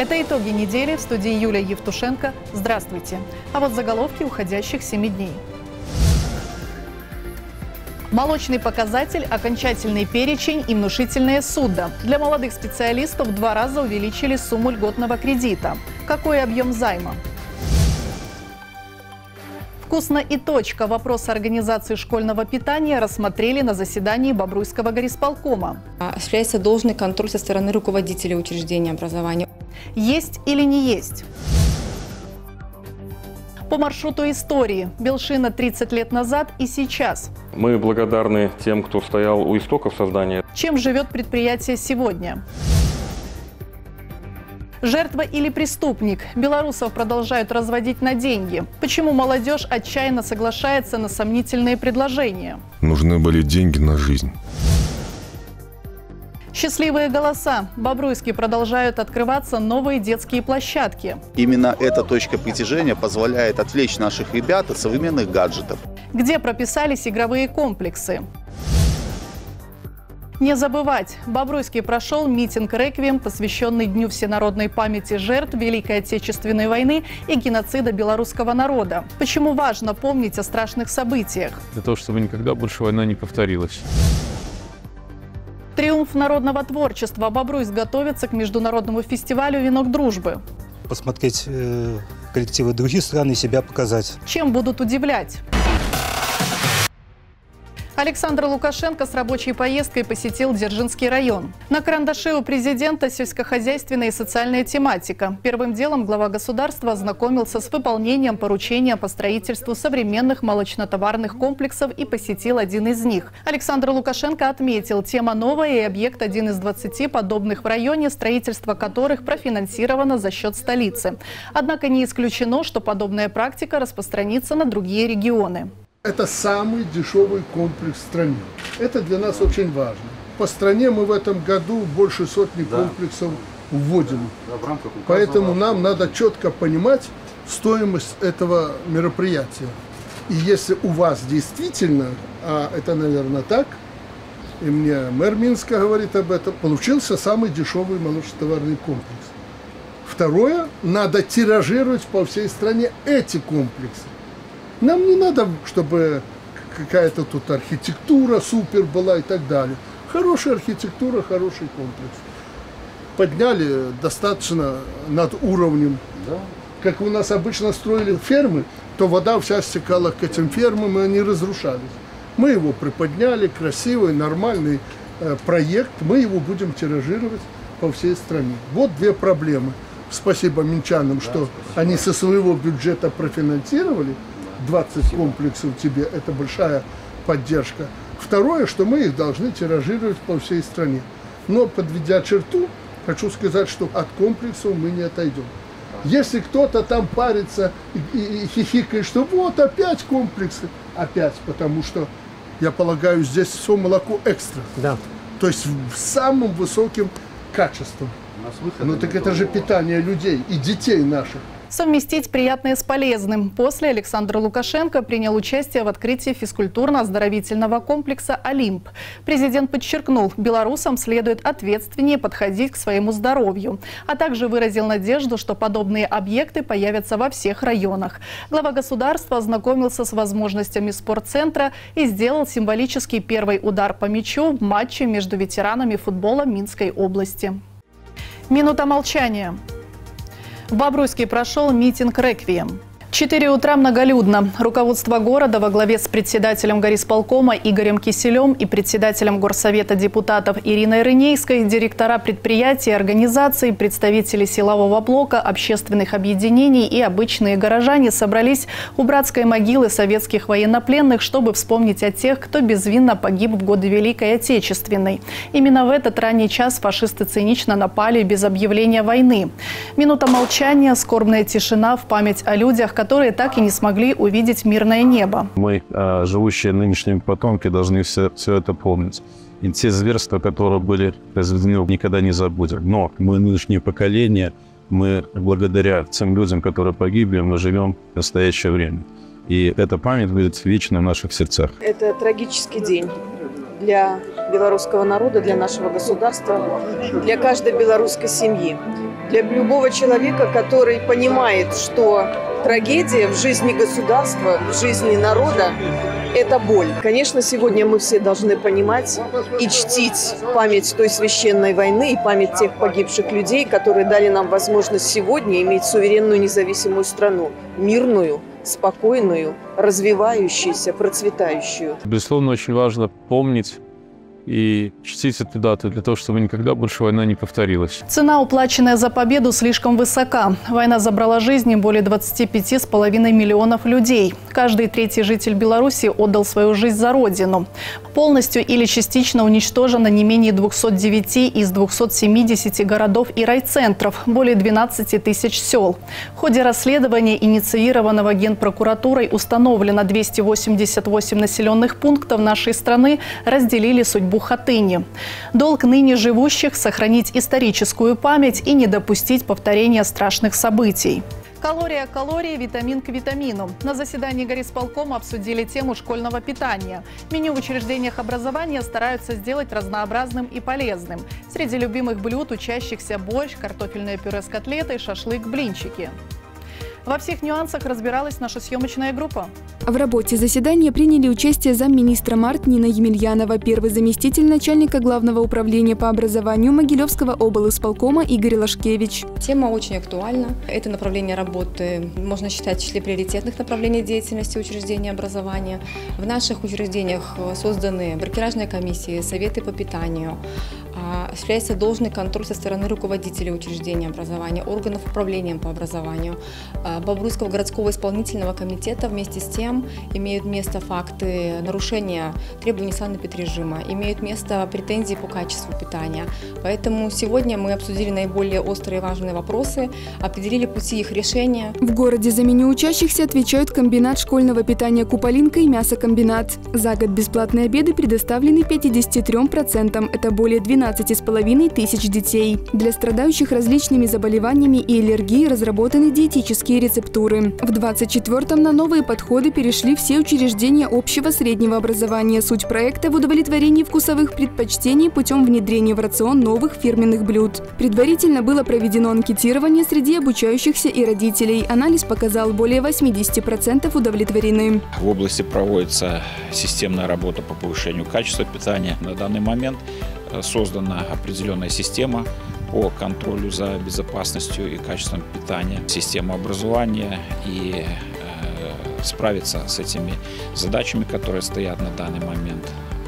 Это итоги недели. В студии Юлия Евтушенко. Здравствуйте. А вот заголовки уходящих 7 дней. Молочный показатель, окончательный перечень и внушительное судо. Для молодых специалистов в 2 раза увеличили сумму льготного кредита. Какой объем займа? Вкусно и точка. Вопрос организации школьного питания рассмотрели на заседании Бобруйского горисполкома. Осуществляется должный контроль со стороны руководителей учреждения образования. Есть или не есть? По маршруту истории. Белшина 30 лет назад и сейчас. Мы благодарны тем, кто стоял у истоков создания. Чем живет предприятие сегодня? Жертва или преступник? Белорусов продолжают разводить на деньги. Почему молодежь отчаянно соглашается на сомнительные предложения? Нужны были деньги на жизнь. Счастливые голоса. В Бобруйске продолжают открываться новые детские площадки. Именно эта точка притяжения позволяет отвлечь наших ребят от современных гаджетов. Где прописались игровые комплексы? Не забывать. В Бобруйске прошел митинг-реквием, посвященный Дню всенародной памяти жертв Великой Отечественной войны и геноцида белорусского народа. Почему важно помнить о страшных событиях? Для того, чтобы никогда больше война не повторилась. Триумф народного творчества. Бобруйск готовится к международному фестивалю «Венок дружбы». Посмотреть коллективы других стран и себя показать. Чем будут удивлять? Александр Лукашенко с рабочей поездкой посетил Дзержинский район. На карандаше у президента сельскохозяйственная и социальная тематика. Первым делом глава государства ознакомился с выполнением поручения по строительству современных молочно-товарных комплексов и посетил один из них. Александр Лукашенко отметил, тема новая и объект один из 20 подобных в районе, строительство которых профинансировано за счет столицы. Однако не исключено, что подобная практика распространится на другие регионы. Это самый дешевый комплекс в стране. Это для нас очень важно. По стране мы в этом году больше сотни комплексов вводим. Поэтому нам надо четко понимать стоимость этого мероприятия. И если у вас действительно, а это, наверное, так, и мне мэр Минска говорит об этом, получился самый дешевый молочно-товарный комплекс. Второе, надо тиражировать по всей стране эти комплексы. Нам не надо, чтобы какая-то тут архитектура супер была и так далее. Хорошая архитектура, хороший комплекс. Подняли достаточно над уровнем. Да. Как у нас обычно строили фермы, то вода вся стекала к этим фермам, и они разрушались. Мы его приподняли, красивый, нормальный проект. Мы его будем тиражировать по всей стране. Вот 2 проблемы. Спасибо минчанам, что они со своего бюджета профинансировали. 20 комплексов тебе, это большая поддержка. Второе, что мы их должны тиражировать по всей стране. Но, подведя черту, хочу сказать, что от комплексов мы не отойдем. Если кто-то там парится и хихикает, что вот опять комплексы, опять, потому что, я полагаю, здесь все молоко экстра. Да. То есть в самым высоким качеством. Ну так это же питание людей и детей наших. Совместить приятное с полезным. После Александр Лукашенко принял участие в открытии физкультурно-оздоровительного комплекса «Олимп». Президент подчеркнул, белорусам следует ответственнее подходить к своему здоровью, а также выразил надежду, что подобные объекты появятся во всех районах. Глава государства ознакомился с возможностями спортцентра и сделал символический первый удар по мячу в матче между ветеранами футбола Минской области. Минута молчания. В Бобруйске прошел митинг-реквием. 4 утра многолюдно. Руководство города во главе с председателем горисполкома Игорем Киселем и председателем горсовета депутатов Ириной Рынейской, директора предприятий, организаций, представители силового блока, общественных объединений и обычные горожане собрались у братской могилы советских военнопленных, чтобы вспомнить о тех, кто безвинно погиб в годы Великой Отечественной. Именно в этот ранний час фашисты цинично напали без объявления войны. Минута молчания, скорбная тишина в память о людях, которые так и не смогли увидеть мирное небо. Мы, живущие нынешними потомки, должны все это помнить. И те зверства, которые были произведены, никогда не забудем. Но мы, нынешнее поколение, мы благодаря тем людям, которые погибли, мы живем в настоящее время. И эта память будет вечно в наших сердцах. Это трагический день для белорусского народа, для нашего государства, для каждой белорусской семьи. Для любого человека, который понимает, что трагедия в жизни государства, в жизни народа – это боль. Конечно, сегодня мы все должны понимать и чтить память той священной войны и память тех погибших людей, которые дали нам возможность сегодня иметь суверенную независимую страну, мирную, спокойную, развивающуюся, процветающую. Безусловно, очень важно помнить и чтить эту дату для того, чтобы никогда больше война не повторилась. Цена, уплаченная за победу, слишком высока. Война забрала жизни более 25,5 миллионов людей. Каждый третий житель Беларуси отдал свою жизнь за Родину. Полностью или частично уничтожено не менее 209 из 270 городов и райцентров, более 12 тысяч сел. В ходе расследования, инициированного Генпрокуратурой, установлено 288 населенных пунктов нашей страны разделили судьбу Хатыни. Долг ныне живущих – сохранить историческую память и не допустить повторения страшных событий. Калория к калории, витамин к витамину. На заседании горисполкома обсудили тему школьного питания. Меню в учреждениях образования стараются сделать разнообразным и полезным. Среди любимых блюд учащихся борщ, картофельное пюре с котлетой, шашлык, блинчики. Во всех нюансах разбиралась наша съемочная группа. В работе заседания приняли участие замминистра МАРТ Нина Емельянова, первый заместитель начальника Главного управления по образованию Могилевского облисполкома Игорь Лашкевич. Тема очень актуальна. Это направление работы можно считать в числе приоритетных направлений деятельности учреждения образования. В наших учреждениях созданы бракеражные комиссии, советы по питанию. Осуществляется должный контроль со стороны руководителей учреждения образования, органов управления по образованию. Бобруйского городского исполнительного комитета вместе с тем имеют место факты нарушения требований санэпидрежима, имеют место претензии по качеству питания. Поэтому сегодня мы обсудили наиболее острые и важные вопросы, определили пути их решения. В городе за меню учащихся отвечают комбинат школьного питания «Куполинка» и мясокомбинат. За год бесплатные обеды предоставлены 53%. Это более 12,5 тысяч детей. Для страдающих различными заболеваниями и аллергией разработаны диетические рецептуры. В 24-м на новые подходы перешли все учреждения общего среднего образования. Суть проекта в удовлетворении вкусовых предпочтений путем внедрения в рацион новых фирменных блюд. Предварительно было проведено анкетирование среди обучающихся и родителей. Анализ показал, более 80% удовлетворены. В области проводится системная работа по повышению качества питания. На данный момент создана определенная система по контролю за безопасностью и качеством питания, система образования, и справиться с этими задачами, которые стоят на данный момент.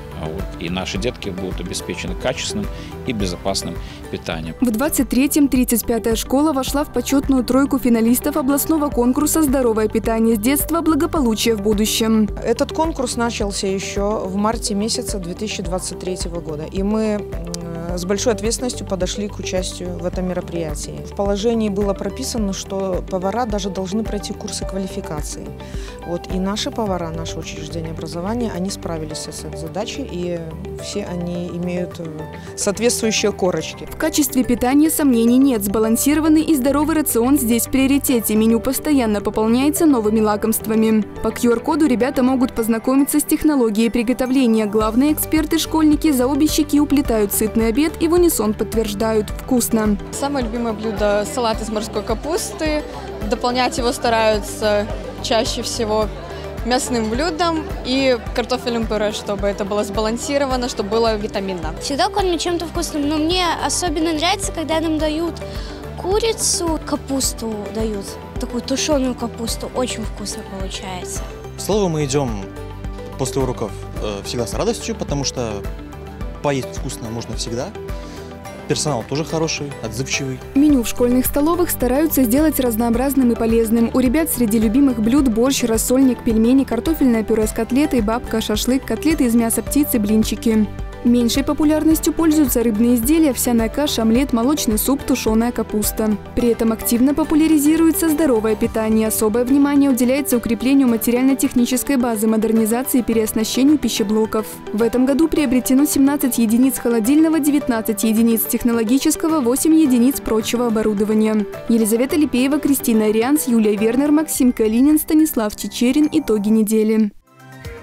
И наши детки будут обеспечены качественным и безопасным питанием. В 23-м 35-я школа вошла в почетную тройку финалистов областного конкурса «Здоровое питание с детства. Благополучие в будущем». Этот конкурс начался еще в марте месяца 2023 года. И мы с большой ответственностью подошли к участию в этом мероприятии. В положении было прописано, что повара даже должны пройти курсы квалификации. И наши повара, наше учреждение образования, они справились с этой задачей, и все они имеют соответствующие корочки. В качестве питания сомнений нет. Сбалансированный и здоровый рацион здесь в приоритете. Меню постоянно пополняется новыми лакомствами. По QR-коду ребята могут познакомиться с технологией приготовления. Главные эксперты-школьники за обе щеки уплетают сытный обед и в унисон подтверждают – вкусно. Самое любимое блюдо – салат из морской капусты. Дополнять его стараются чаще всего мясным блюдом и картофельным пюре, чтобы это было сбалансировано, чтобы было витаминно. Всегда кормят чем-то вкусным, но мне особенно нравится, когда нам дают курицу, капусту дают, такую тушеную капусту, очень вкусно получается. В столовую мы идем после уроков всегда с радостью, потому что поесть вкусно можно всегда. Персонал тоже хороший, отзывчивый. Меню в школьных столовых стараются сделать разнообразным и полезным. У ребят среди любимых блюд борщ, рассольник, пельмени, картофельное пюре с котлетой, бабка, шашлык, котлеты из мяса птицы, блинчики. Меньшей популярностью пользуются рыбные изделия, овсяная каша, омлет, молочный суп, тушеная капуста. При этом активно популяризируется здоровое питание. Особое внимание уделяется укреплению материально-технической базы, модернизации и переоснащению пищеблоков. В этом году приобретено 17 единиц холодильного, 19 единиц технологического, 8 единиц прочего оборудования. Елизавета Липеева, Кристина Арианс, Юлия Вернер, Максим Калинин, Станислав Чечерин. Итоги недели.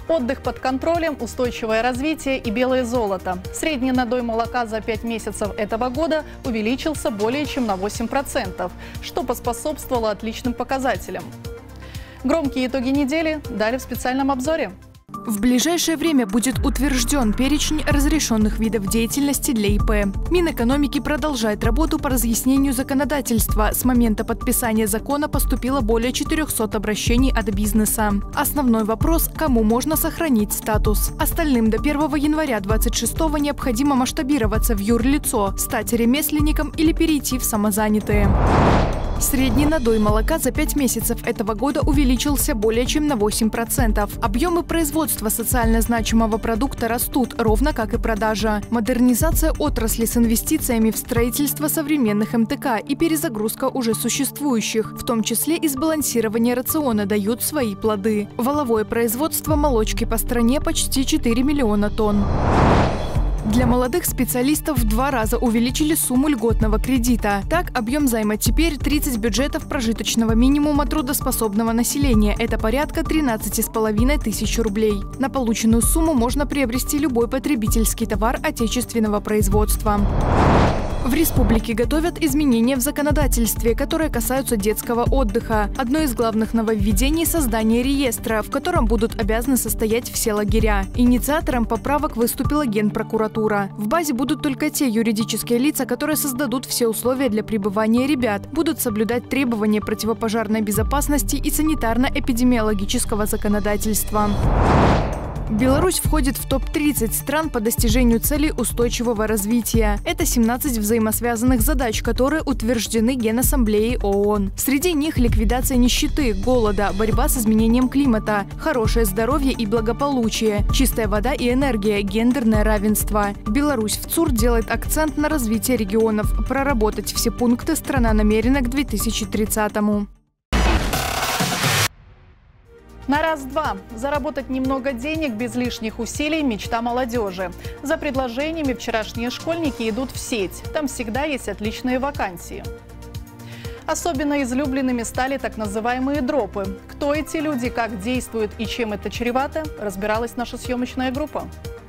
Отдых под контролем, устойчивое развитие и белое золото. Средний надой молока за 5 месяцев этого года увеличился более чем на 8%, что поспособствовало отличным показателям. Громкие итоги недели далее в специальном обзоре. В ближайшее время будет утвержден перечень разрешенных видов деятельности для ИП. Минэкономики продолжает работу по разъяснению законодательства. С момента подписания закона поступило более 400 обращений от бизнеса. Основной вопрос – кому можно сохранить статус. Остальным до 1 января 2026 необходимо масштабироваться в юрлицо, стать ремесленником или перейти в самозанятые. Средний надой молока за 5 месяцев этого года увеличился более чем на 8%. Объемы производства социально значимого продукта растут, ровно как и продажа. Модернизация отрасли с инвестициями в строительство современных МТК и перезагрузка уже существующих, в том числе и сбалансирование рациона, дают свои плоды. Валовое производство молочки по стране почти 4 миллиона тонн. Для молодых специалистов в 2 раза увеличили сумму льготного кредита. Так, объем займа теперь 30 бюджетов прожиточного минимума трудоспособного населения. Это порядка 13,5 тысяч рублей. На полученную сумму можно приобрести любой потребительский товар отечественного производства. В республике готовят изменения в законодательстве, которые касаются детского отдыха. Одно из главных нововведений – создание реестра, в котором будут обязаны состоять все лагеря. Инициатором поправок выступила Генпрокуратура. В базе будут только те юридические лица, которые создадут все условия для пребывания ребят, будут соблюдать требования противопожарной безопасности и санитарно-эпидемиологического законодательства. Беларусь входит в топ-30 стран по достижению целей устойчивого развития. Это 17 взаимосвязанных задач, которые утверждены Генассамблеей ООН. Среди них ликвидация нищеты, голода, борьба с изменением климата, хорошее здоровье и благополучие, чистая вода и энергия, гендерное равенство. Беларусь в ЦУР делает акцент на развитие регионов. Проработать все пункты страна намерена к 2030-му. На раз-два. Заработать немного денег без лишних усилий – мечта молодежи. За предложениями вчерашние школьники идут в сеть. Там всегда есть отличные вакансии. Особенно излюбленными стали так называемые дропы. Кто эти люди, как действуют и чем это чревато, разбиралась наша съемочная группа.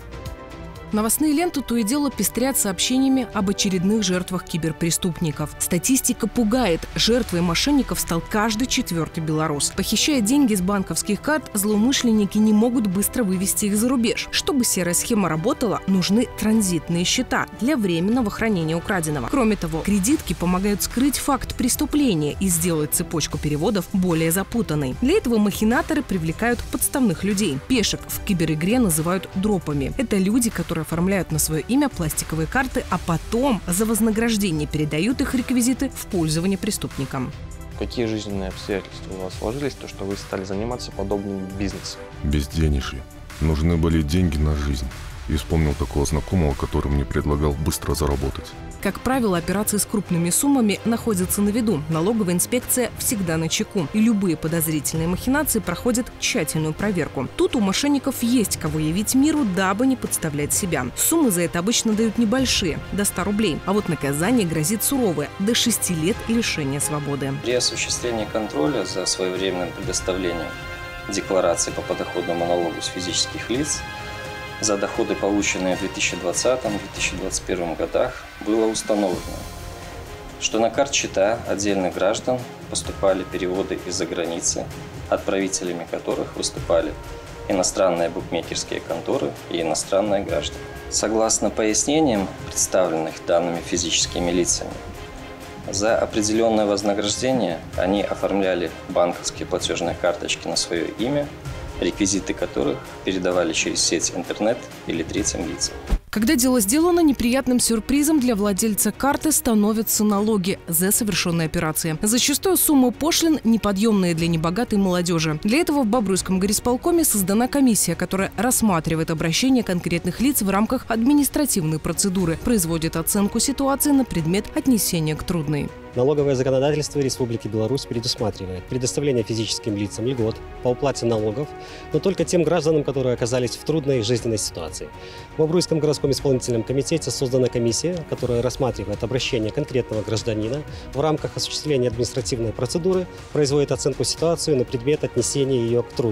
Новостные ленты то и дело пестрят сообщениями об очередных жертвах киберпреступников. Статистика пугает. Жертвой мошенников стал каждый 4-й белорус. Похищая деньги с банковских карт, злоумышленники не могут быстро вывести их за рубеж. Чтобы серая схема работала, нужны транзитные счета для временного хранения украденного. Кроме того, кредитки помогают скрыть факт преступления и сделать цепочку переводов более запутанной. Для этого махинаторы привлекают подставных людей. Пешек в киберигре называют дропами. Это люди, которые оформляют на свое имя пластиковые карты, а потом за вознаграждение передают их реквизиты в пользование преступникам. Какие жизненные обстоятельства у вас сложились, то что вы стали заниматься подобным бизнесом? Безденежье. Нужны были деньги на жизнь. И вспомнил такого знакомого, который мне предлагал быстро заработать. Как правило, операции с крупными суммами находятся на виду. Налоговая инспекция всегда на чеку. И любые подозрительные махинации проходят тщательную проверку. Тут у мошенников есть кого явить миру, дабы не подставлять себя. Суммы за это обычно дают небольшие, до 100 рублей. А вот наказание грозит суровое – до 6 лет лишения свободы. При осуществлении контроля за своевременным предоставлением декларации по подоходному налогу с физических лиц за доходы, полученные в 2020-2021 годах, было установлено, что на карт-счета отдельных граждан поступали переводы из-за границы, отправителями которых выступали иностранные букмекерские конторы и иностранные граждане. Согласно пояснениям, представленных данными физическими лицами, за определенное вознаграждение они оформляли банковские платежные карточки на свое имя, реквизиты которых передавали через сеть интернет или третьим лицам. Когда дело сделано, неприятным сюрпризом для владельца карты становятся налоги за совершенные операции. Зачастую суммы пошлин неподъемные для небогатой молодежи. Для этого в Бобруйском горисполкоме создана комиссия, которая рассматривает обращения конкретных лиц в рамках административной процедуры, производит оценку ситуации на предмет отнесения к трудной. Налоговое законодательство Республики Беларусь предусматривает предоставление физическим лицам льгот по уплате налогов, но только тем гражданам, которые оказались в трудной жизненной ситуации. В Бобруйском городском исполнительном комитете создана комиссия, которая рассматривает обращение конкретного гражданина в рамках осуществления административной процедуры, производит оценку ситуации на предмет отнесения ее к трудной.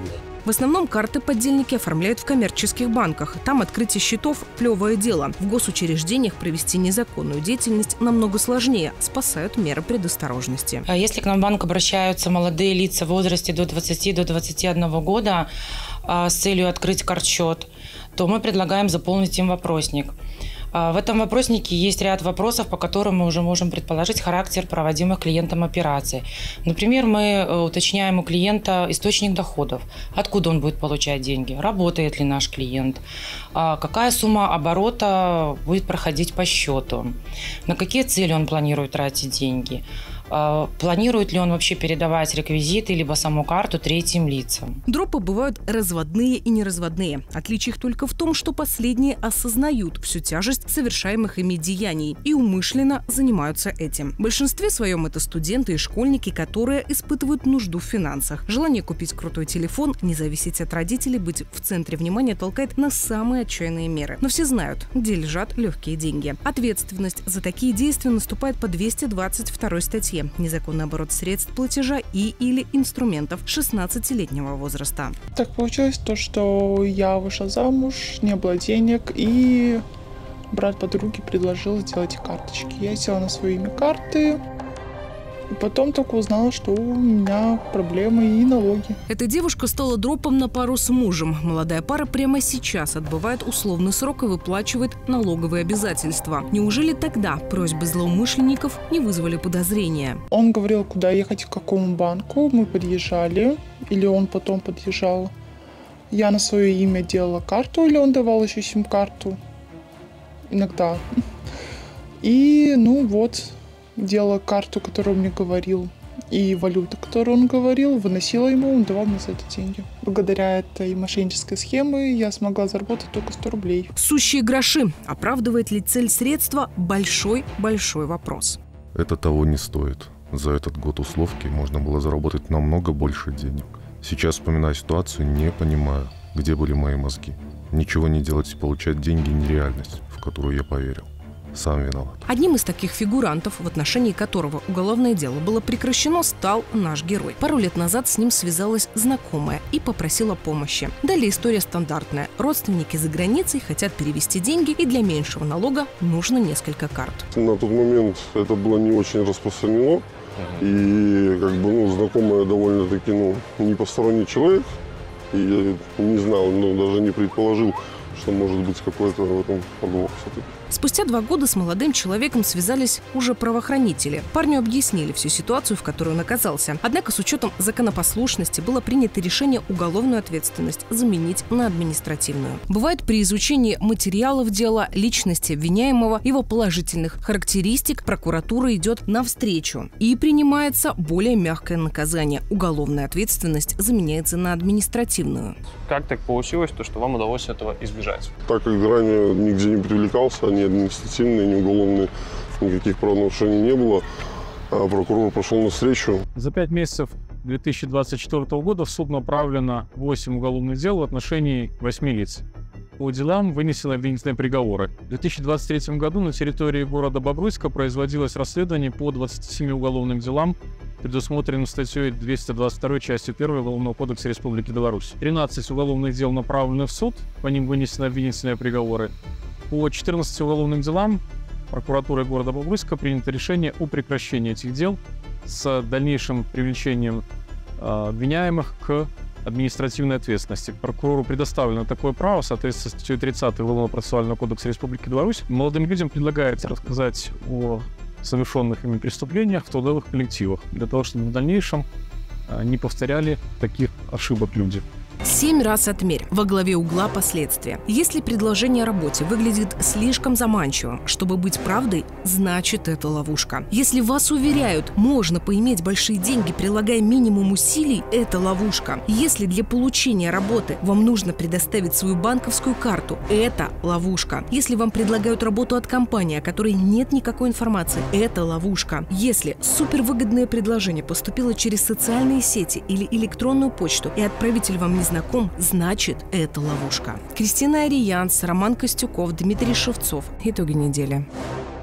В основном карты поддельники оформляют в коммерческих банках. Там открытие счетов – плевое дело. В госучреждениях провести незаконную деятельность намного сложнее. Спасают меры предосторожности. Если к нам в банк обращаются молодые лица в возрасте до 20-21 года с целью открыть картсчет, то мы предлагаем заполнить им вопросник. В этом вопроснике есть ряд вопросов, по которым мы уже можем предположить характер проводимых клиентом операций. Например, мы уточняем у клиента источник доходов, откуда он будет получать деньги, работает ли наш клиент, какая сумма оборота будет проходить по счету, на какие цели он планирует тратить деньги. Планирует ли он вообще передавать реквизиты либо саму карту третьим лицам? Дропы бывают разводные и неразводные. Отличие их только в том, что последние осознают всю тяжесть совершаемых ими деяний и умышленно занимаются этим. В большинстве своем это студенты и школьники, которые испытывают нужду в финансах. Желание купить крутой телефон, не зависеть от родителей, быть в центре внимания толкает на самые отчаянные меры. Но все знают, где лежат легкие деньги. Ответственность за такие действия наступает по 222 статье. Незаконный оборот средств платежа и/или инструментов 16-летнего возраста. Так получилось то, что я вышла замуж, не было денег, и брат подруги предложил сделать карточки. Я села на свои имя карты. И потом только узнала, что у меня проблемы и налоги. Эта девушка стала дропом на пару с мужем. Молодая пара прямо сейчас отбывает условный срок и выплачивает налоговые обязательства. Неужели тогда просьбы злоумышленников не вызвали подозрения? Он говорил, куда ехать, к какому банку. Мы подъезжали, или он потом подъезжал. Я на свое имя делала карту, или он давал еще сим-карту. Иногда. И, делала карту, которую он мне говорил, и валюту, которую он говорил, выносила ему, он давал мне за это деньги. Благодаря этой мошеннической схеме я смогла заработать только 100 рублей. Сущие гроши. Оправдывает ли цель средства? Большой вопрос. Это того не стоит. За этот год условки можно было заработать намного больше денег. Сейчас, вспоминая ситуацию, не понимаю, где были мои мозги. Ничего не делать и получать деньги – нереальность, в которую я поверил. Сам виноват. Одним из таких фигурантов, в отношении которого уголовное дело было прекращено, стал наш герой. Пару лет назад с ним связалась знакомая и попросила помощи. Далее история стандартная. Родственники за границей хотят перевести деньги, и для меньшего налога нужно несколько карт. На тот момент это было не очень распространено. И знакомая довольно-таки не посторонний человек. И я не знал, даже не предположил, что может быть какой-то в этом подвох все-таки. Спустя 2 года с молодым человеком связались уже правоохранители. Парню объяснили всю ситуацию, в которой он оказался. Однако с учетом законопослушности было принято решение уголовную ответственность заменить на административную. Бывает, при изучении материалов дела, личности обвиняемого, его положительных характеристик, прокуратура идет навстречу и принимается более мягкое наказание. Уголовная ответственность заменяется на административную. Как так получилось, что вам удалось этого избежать? Так как ранее нигде не привлекался, ни административные, ни уголовные, никаких правонарушений не было, а прокурор пошел навстречу. За 5 месяцев 2024 года в суд направлено 8 уголовных дел в отношении 8 лиц. По делам вынесены обвинительные приговоры. В 2023 году на территории города Бобруйска производилось расследование по 27 уголовным делам, предусмотренным статьей 222 частью 1 Уголовного кодекса Республики Беларусь. 13 уголовных дел направлены в суд, по ним вынесены обвинительные приговоры. По 14 уголовным делам прокуратурой города Бобруйска принято решение о прекращении этих дел с дальнейшим привлечением обвиняемых к административной ответственности. Прокурору предоставлено такое право в соответствии с статьей 30 Уголовного процессуального кодекса Республики Беларусь. Молодым людям предлагается рассказать о совершенных ими преступлениях в трудовых коллективах, для того, чтобы в дальнейшем не повторяли таких ошибок люди. 7 раз отмерь. Во главе угла последствия. Если предложение о работе выглядит слишком заманчивым, чтобы быть правдой, значит это ловушка. Если вас уверяют, можно поиметь большие деньги, прилагая минимум усилий, это ловушка. Если для получения работы вам нужно предоставить свою банковскую карту, это ловушка. Если вам предлагают работу от компании, о которой нет никакой информации, это ловушка. Если супервыгодное предложение поступило через социальные сети или электронную почту, и отправитель вам не знаком, значит, это ловушка. Кристина Ариянс, Роман Костюков, Дмитрий Шевцов. Итоги недели.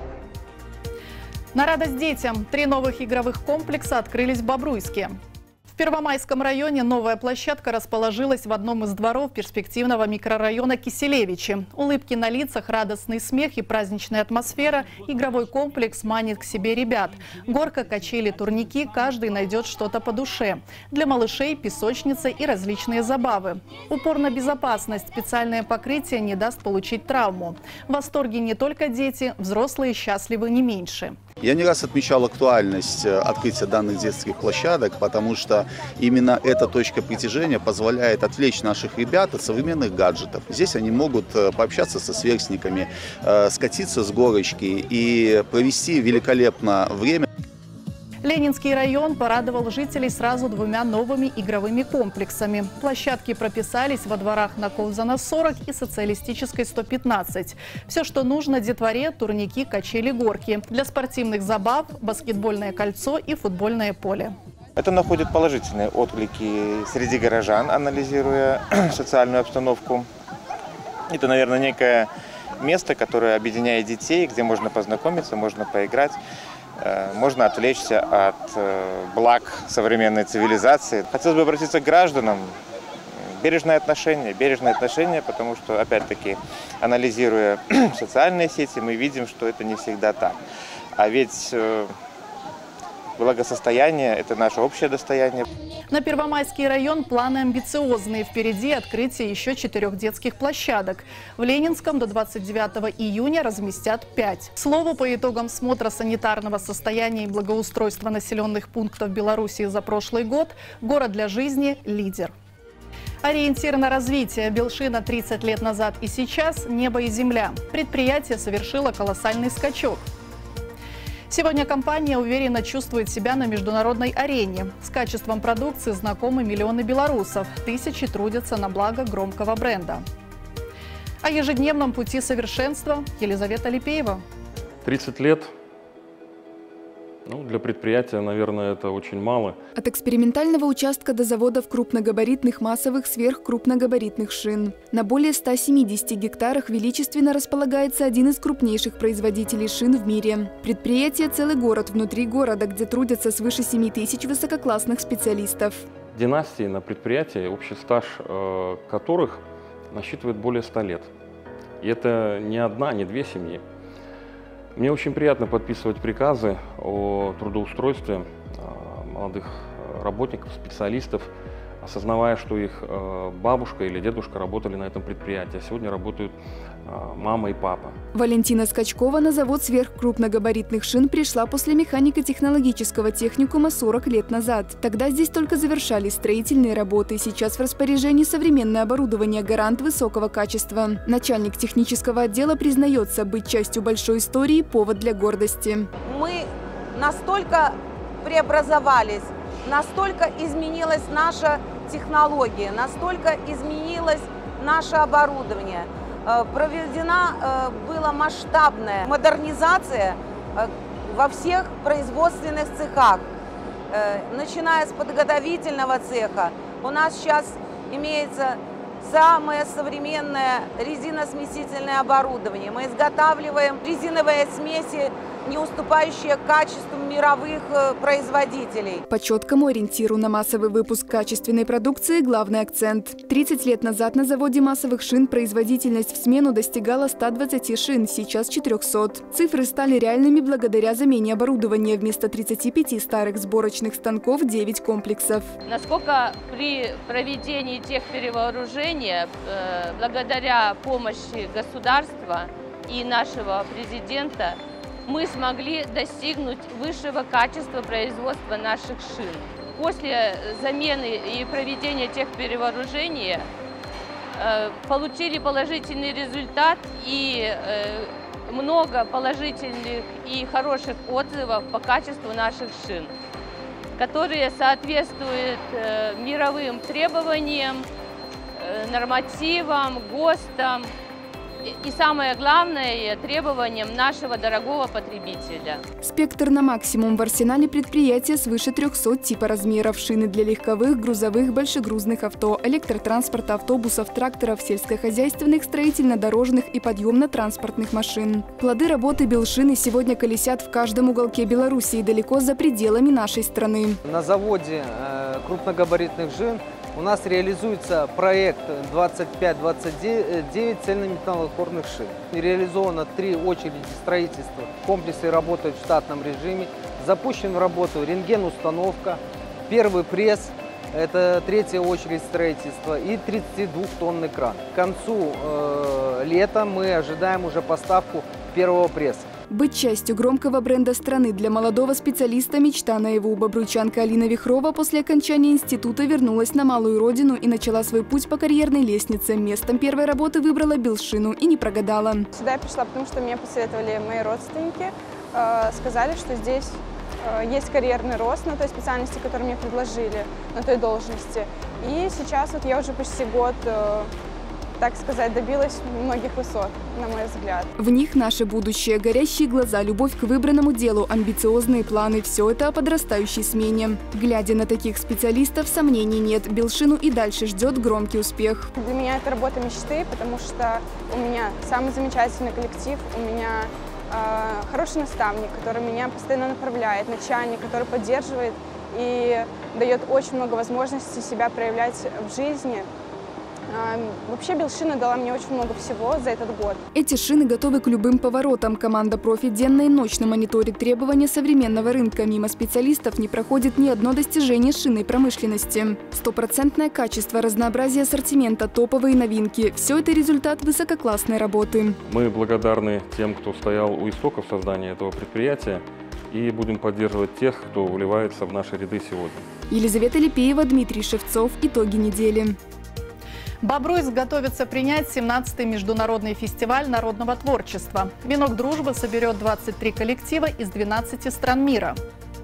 На радость детям 3 новых игровых комплекса открылись в Бобруйске. В Первомайском районе новая площадка расположилась в одном из дворов перспективного микрорайона Киселевичи. Улыбки на лицах, радостный смех и праздничная атмосфера. Игровой комплекс манит к себе ребят. Горка, качели, турники – каждый найдет что-то по душе. Для малышей – песочница и различные забавы. Упор на безопасность. Специальное покрытие не даст получить травму. В восторге не только дети, взрослые счастливы не меньше. Я не раз отмечал актуальность открытия данных детских площадок, потому что именно эта точка притяжения позволяет отвлечь наших ребят от современных гаджетов. Здесь они могут пообщаться со сверстниками, скатиться с горочки и провести великолепно время. Ленинский район порадовал жителей сразу двумя новыми игровыми комплексами. Площадки прописались во дворах на Ковзана 40 и Социалистической 115. Все, что нужно детворе – турники, качели, горки. Для спортивных забав – баскетбольное кольцо и футбольное поле. Это находит положительные отклики среди горожан, анализируя социальную обстановку. Это, наверное, некое место, которое объединяет детей, где можно познакомиться, можно поиграть. Можно отвлечься от благ современной цивилизации. Хотелось бы обратиться к гражданам. Бережное отношение, потому что, опять-таки, анализируя социальные сети, мы видим, что это не всегда так. А ведь благосостояние – это наше общее достояние. На Первомайский район планы амбициозные. Впереди открытие еще 4 детских площадок. В Ленинском до 29 июня разместят 5. К слову, по итогам смотра санитарного состояния и благоустройства населенных пунктов Беларуси за прошлый год, город для жизни – лидер. Ориентир на развитие. Белшина 30 лет назад и сейчас – небо и земля. Предприятие совершило колоссальный скачок. Сегодня компания уверенно чувствует себя на международной арене. С качеством продукции знакомы миллионы белорусов. Тысячи трудятся на благо громкого бренда. О ежедневном пути совершенства Елизавета Липеева. 30 лет. Для предприятия, наверное, это очень мало. От экспериментального участка до заводов крупногабаритных массовых сверхкрупногабаритных шин. На более 170 гектарах величественно располагается один из крупнейших производителей шин в мире. Предприятие – целый город внутри города, где трудятся свыше 7 тысяч высококлассных специалистов. Династии на предприятии, общий стаж которых насчитывает более 100 лет. И это не одна, не две семьи. Мне очень приятно подписывать приказы о трудоустройстве молодых работников, специалистов, осознавая, что их бабушка или дедушка работали на этом предприятии, а сегодня работают мама и папа. Валентина Скачкова на завод сверхкрупногабаритных шин пришла после механико-технологического техникума 40 лет назад. Тогда здесь только завершались строительные работы. Сейчас в распоряжении современное оборудование, гарант высокого качества. Начальник технического отдела признается, быть частью большой истории – повод для гордости. Мы настолько преобразовались, настолько изменилась наша технология, настолько изменилось наше оборудование. Проведена была масштабная модернизация во всех производственных цехах. Начиная с подготовительного цеха, у нас сейчас имеется самое современное резиносмесительное оборудование. Мы изготавливаем резиновые смеси, не уступающие качеству мировых производителей. По четкому ориентиру на массовый выпуск качественной продукции главный акцент. 30 лет назад на заводе массовых шин производительность в смену достигала 120 шин, сейчас 400. Цифры стали реальными благодаря замене оборудования. Вместо 35 старых сборочных станков 9 комплексов. Насколько при проведении техперевооружения, благодаря помощи государства и нашего президента, мы смогли достигнуть высшего качества производства наших шин. После замены и проведения техперевооружения получили положительный результат и много положительных и хороших отзывов по качеству наших шин, которые соответствуют мировым требованиям, нормативам, ГОСТам. И самое главное, требованиям нашего дорогого потребителя. Спектр на максимум. В арсенале предприятия свыше 300 типа размеров. Шины для легковых, грузовых, большегрузных авто, электротранспорта, автобусов, тракторов, сельскохозяйственных, строительно-дорожных и подъемно-транспортных машин. Плоды работы Белшины сегодня колесят в каждом уголке Беларуси и далеко за пределами нашей страны. На заводе крупногабаритных шин. У нас реализуется проект 25-29 цельнометаллоупорных шин. Реализовано 3 очереди строительства. Комплексы работают в штатном режиме. Запущен в работу рентген-установка, первый пресс, это 3-я очередь строительства, и 32-тонный кран. К концу лета мы ожидаем уже поставку первого пресса. Быть частью громкого бренда страны для молодого специалиста – мечта наяву. Бобруйчанка Алина Вихрова после окончания института вернулась на малую родину и начала свой путь по карьерной лестнице. Местом первой работы выбрала Белшину и не прогадала. Сюда я пришла, потому что мне посоветовали мои родственники. Сказали, что здесь есть карьерный рост на той специальности, которую мне предложили, на той должности. И сейчас вот я уже почти год, так сказать, добилась многих высот, на мой взгляд. В них наше будущее, горящие глаза, любовь к выбранному делу, амбициозные планы – все это о подрастающей смене. Глядя на таких специалистов, сомнений нет. Белшину и дальше ждет громкий успех. Для меня это работа мечты, потому что у меня самый замечательный коллектив, у меня хороший наставник, который меня постоянно направляет, начальник, который поддерживает и дает очень много возможностей себя проявлять в жизни. Вообще Белшина дала мне очень много всего за этот год. Эти шины готовы к любым поворотам. Команда профи денно и ночно мониторит требования современного рынка. Мимо специалистов не проходит ни одно достижение шинной промышленности. Стопроцентное качество, разнообразие ассортимента, топовые новинки – все это результат высококлассной работы. Мы благодарны тем, кто стоял у истоков создания этого предприятия, и будем поддерживать тех, кто вливается в наши ряды сегодня. Елизавета Липеева, Дмитрий Шевцов. Итоги недели. Бобруйск готовится принять 17-й международный фестиваль народного творчества. «Венок дружбы» соберет 23 коллектива из 12 стран мира.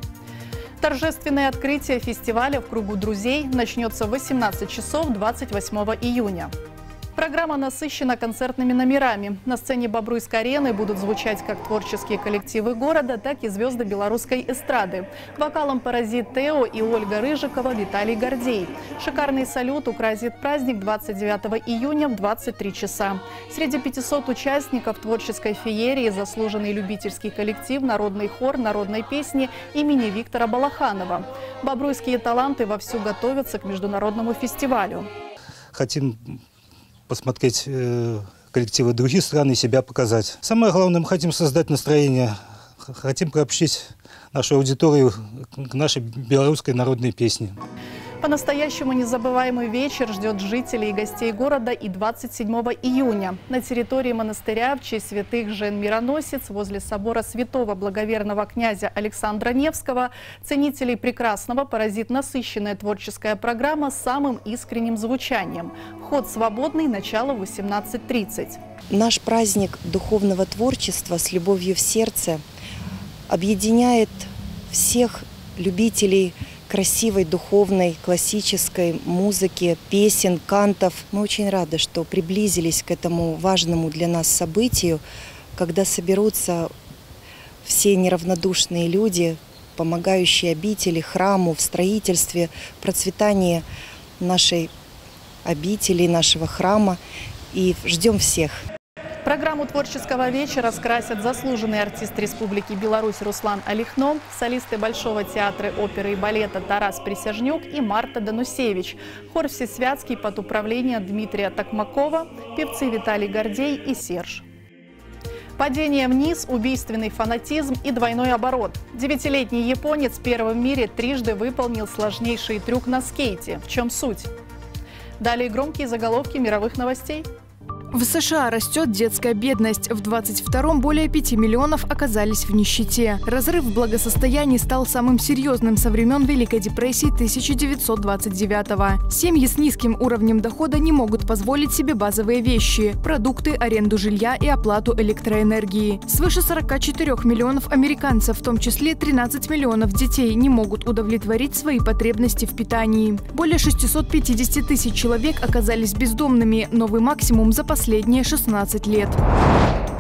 Торжественное открытие фестиваля в кругу друзей начнется в 18 часов 28 июня. Программа насыщена концертными номерами. На сцене Бобруйской арены будут звучать как творческие коллективы города, так и звезды белорусской эстрады. Вокалом поразит Тео и Ольга Рыжикова, Виталий Гордей. Шикарный салют украсит праздник 29 июня в 23 часа. Среди 500 участников творческой феерии заслуженный любительский коллектив, народный хор народной песни имени Виктора Балаханова. Бобруйские таланты вовсю готовятся к международному фестивалю. Хотим посмотреть коллективы других стран и себя показать. Самое главное, мы хотим создать настроение, хотим приобщить нашу аудиторию к нашей белорусской народной песне. По-настоящему незабываемый вечер ждет жителей и гостей города и 27 июня. На территории монастыря в честь святых Жен-Мироносец возле собора святого благоверного князя Александра Невского ценителей прекрасного поразит насыщенная творческая программа с самым искренним звучанием. Вход свободный, начало 18:30. Наш праздник духовного творчества с любовью в сердце объединяет всех любителей красивой, духовной, классической музыки, песен, кантов. Мы очень рады, что приблизились к этому важному для нас событию, когда соберутся все неравнодушные люди, помогающие обители, храму, в строительстве, в процветании нашей обители, нашего храма. И ждем всех. Программу творческого вечера скрасят заслуженный артист Республики Беларусь Руслан Олехно, солисты Большого театра оперы и балета Тарас Присяжнюк и Марта Данусевич, хор Всесвятский под управлением Дмитрия Токмакова, певцы Виталий Гордей и Серж. Падение вниз, убийственный фанатизм и двойной оборот. 9-летний японец первым в мире трижды выполнил сложнейший трюк на скейте. В чем суть? Далее громкие заголовки мировых новостей. В США растет детская бедность. В 22-м более 5 миллионов оказались в нищете. Разрыв в благосостоянии стал самым серьезным со времен Великой депрессии 1929-го. Семьи с низким уровнем дохода не могут позволить себе базовые вещи – продукты, аренду жилья и оплату электроэнергии. Свыше 44 миллионов американцев, в том числе 13 миллионов детей, не могут удовлетворить свои потребности в питании. Более 650 тысяч человек оказались бездомными – новый максимум за последние 16 лет.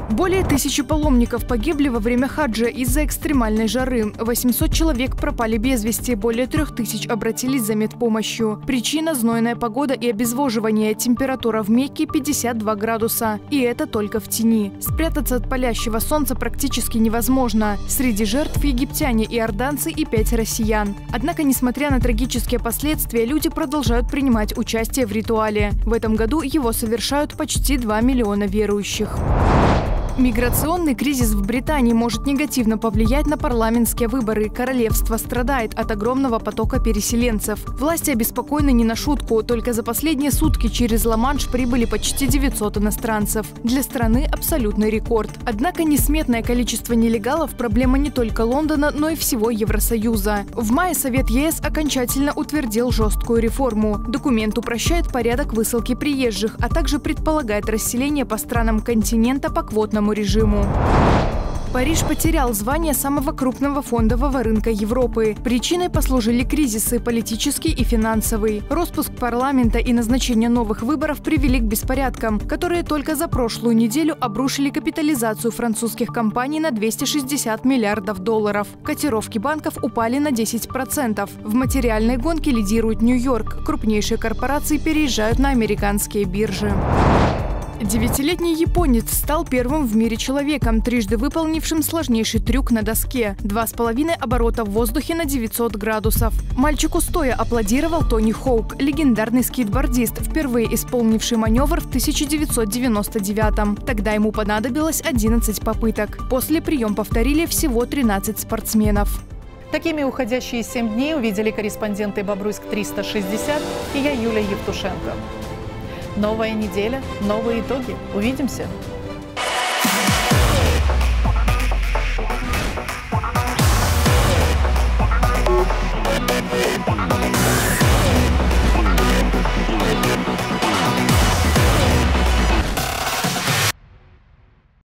Более 1000 паломников погибли во время хаджа из-за экстремальной жары. 800 человек пропали без вести, более 3000 обратились за медпомощью. Причина – знойная погода и обезвоживание. Температура в Мекке 52 градуса. И это только в тени. Спрятаться от палящего солнца практически невозможно. Среди жертв египтяне, иорданцы и 5 россиян. Однако, несмотря на трагические последствия, люди продолжают принимать участие в ритуале. В этом году его совершают почти 2 миллиона верующих. Миграционный кризис в Британии может негативно повлиять на парламентские выборы. Королевство страдает от огромного потока переселенцев. Власти обеспокоены не на шутку. Только за последние сутки через Ла-Манш прибыли почти 900 иностранцев. Для страны абсолютный рекорд. Однако несметное количество нелегалов – проблема не только Лондона, но и всего Евросоюза. В мае Совет ЕС окончательно утвердил жесткую реформу. Документ упрощает порядок высылки приезжих, а также предполагает расселение по странам континента по квотному режиму. Париж потерял звание самого крупного фондового рынка Европы. Причиной послужили кризисы – политический и финансовый. Распуск парламента и назначение новых выборов привели к беспорядкам, которые только за прошлую неделю обрушили капитализацию французских компаний на 260 миллиардов долларов. Котировки банков упали на 10%. В материальной гонке лидирует Нью-Йорк. Крупнейшие корпорации переезжают на американские биржи. 9-летний японец стал первым в мире человеком, трижды выполнившим сложнейший трюк на доске – 2,5 оборота в воздухе на 900 градусов. Мальчику стоя аплодировал Тони Хоук, легендарный скейтбордист, впервые исполнивший маневр в 1999-м. Тогда ему понадобилось 11 попыток. После прием повторили всего 13 спортсменов. Такими уходящие 7 дней увидели корреспонденты Бобруйск-360 и я, Юлия Евтушенко. Новая неделя, новые итоги. Увидимся!